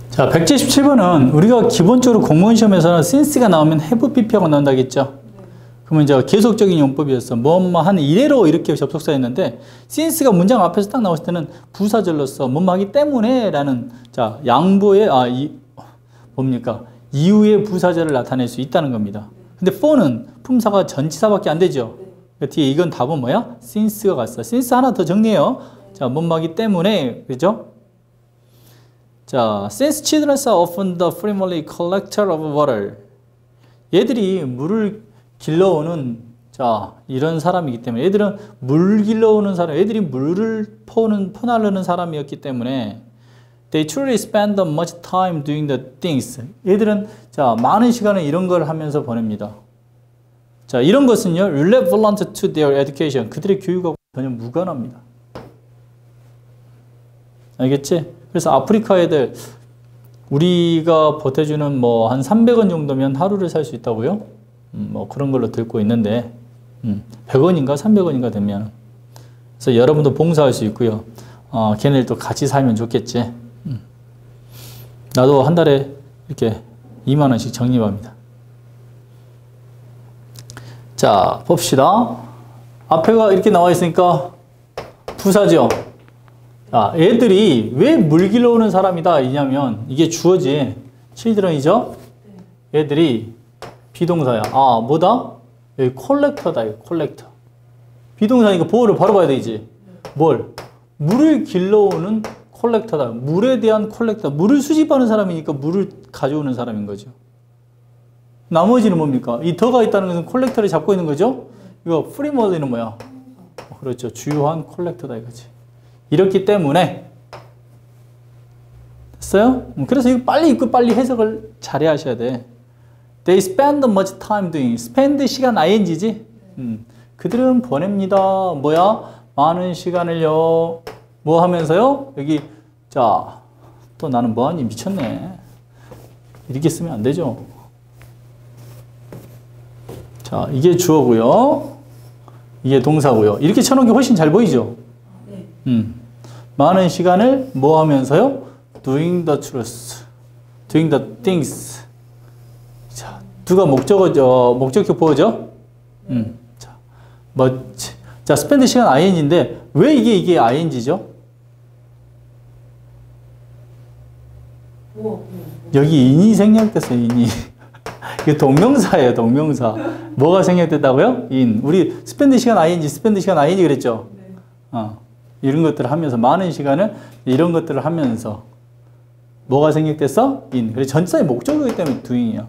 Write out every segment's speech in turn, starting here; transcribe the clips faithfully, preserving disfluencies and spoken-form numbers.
자, 백칠십칠 번은 우리가 기본적으로 공무원 시험에서는 since가 나오면 have pp하고 나온다겠죠. 그러면 이제 계속적인 용법이었어. 뭐뭐 한 이래로 이렇게 접속사였는데 since가 문장 앞에서 딱 나왔을 때는 부사절로서 뭐뭐 하기 때문에 라는 자, 양보의 아, 이, 뭡니까? 이후의 부사절을 나타낼 수 있다는 겁니다. 근데 for는 품사가 전치사밖에 안 되죠. 그 뒤에 이건 답은 뭐야? since가 갔어. since 하나 더 정리해요. 자, 뭐뭐 하기 때문에, 그죠? 자, since children are often the primarily collector of water. 얘들이 물을 길러오는, 자, 이런 사람이기 때문에, 얘들은 물 길러오는 사람, 얘들이 물을 퍼는, 퍼나르는 사람이었기 때문에, they truly spend much time doing the things. 얘들은, 자, 많은 시간을 이런 걸 하면서 보냅니다. 자, 이런 것은요, relevant to their education. 그들의 교육하고 전혀 무관합니다. 알겠지? 그래서 아프리카 애들, 우리가 보태주는 뭐 한 삼백 원 정도면 하루를 살 수 있다고요? 음, 뭐 그런 걸로 듣고 있는데, 음, 백 원인가 삼백 원인가 되면. 그래서 여러분도 봉사할 수 있고요. 어, 걔네들도 같이 살면 좋겠지. 음. 나도 한 달에 이렇게 이만 원씩 적립합니다. 자, 봅시다. 앞에가 이렇게 나와 있으니까 부사죠. 자, 애들이 왜 물 길러오는 사람이다 이냐면 이게 주어지 children이죠. 애들이 비동사야. 아, 뭐다? 여기 콜렉터다. 여기 콜렉터. 비동사니까 보호를 바로 봐야 되지. 뭘? 물을 길러오는 콜렉터다. 물에 대한 콜렉터. 물을 수집하는 사람이니까 물을 가져오는 사람인 거죠. 나머지는 뭡니까? 이 더가 있다는 것은 콜렉터를 잡고 있는 거죠. 이거 프리머드는 뭐야? 그렇죠. 주요한 콜렉터다 이거지. 이렇기 때문에 됐어요? 그래서 이거 빨리 읽고 빨리 해석을 잘해야 하셔야 돼. They spend much time doing. spend 시간 ing지? 음. 그들은 보냅니다. 뭐야? 많은 시간을요. 뭐 하면서요? 여기 자, 또 나는 뭐하니? 미쳤네. 이렇게 쓰면 안 되죠. 자, 이게 주어고요. 이게 동사고요. 이렇게 쳐놓은 게 훨씬 잘 보이죠? 음. 많은 시간을 뭐 하면서요? doing the truth. doing the things. 자, 누가 목적어죠? 목적격 보호죠? 음. 자, 뭐, 자, spend 시간 ing인데, 왜 이게, 이게 ing죠? 여기 인이 생략됐어요, 인이. 이게 동명사예요, 동명사. 뭐가 생략됐다고요? 인. 우리 spend 시간 ing, spend 시간 ing 그랬죠? 어. 이런 것들을 하면서 많은 시간을 이런 것들을 하면서 뭐가 생략됐어? 인. 그래서 전치사의 목적어이기 때문에 doing이야.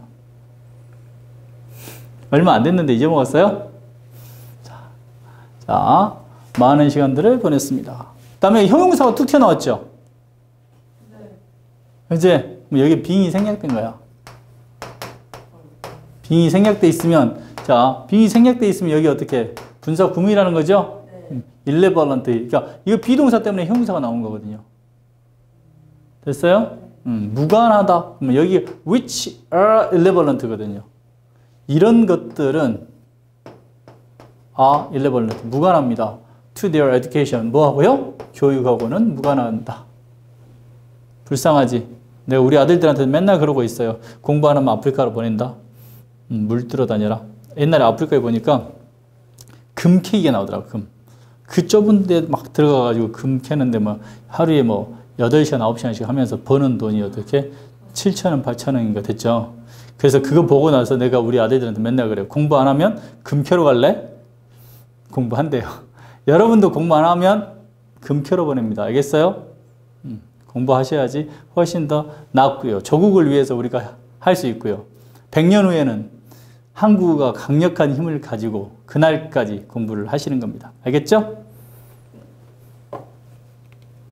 얼마 안 됐는데 잊어먹었어요? 자, 자, 많은 시간들을 보냈습니다. 그 다음에 형용사가 툭 튀어나왔죠? 네. 이제 여기 being이 생략된 거야. being이 생략돼 있으면 자, being이 생략돼 있으면 여기 어떻게 분사 구문이라는 거죠? irrelevant. 그러니까 이거 비동사 때문에 형용사가 나온 거거든요. 됐어요? 음, 무관하다. 그러면 여기 which are irrelevant거든요. 이런 것들은 are irrelevant. 무관합니다. to their education. 뭐 하고요? 교육하고는 무관한다. 불쌍하지? 내가 우리 아들들한테 맨날 그러고 있어요. 공부 안 하면 아프리카로 보낸다. 음, 물 들어 다녀라. 옛날에 아프리카에 보니까 금 캐기가 나오더라고. 금. 그 좁은 데 막 들어가가지고 금 캐는데 뭐 하루에 뭐 여덟 시간, 아홉 시간씩 하면서 버는 돈이 어떻게 칠천 원, 팔천 원인가 됐죠. 그래서 그거 보고 나서 내가 우리 아들들한테 맨날 그래요. 공부 안 하면 금 캐러 갈래? 공부한대요. 여러분도 공부 안 하면 금 캐러 보냅니다. 알겠어요? 음, 공부하셔야지 훨씬 더 낫고요. 조국을 위해서 우리가 할 수 있고요. 백 년 후에는 한국어가 강력한 힘을 가지고 그날까지 공부를 하시는 겁니다. 알겠죠?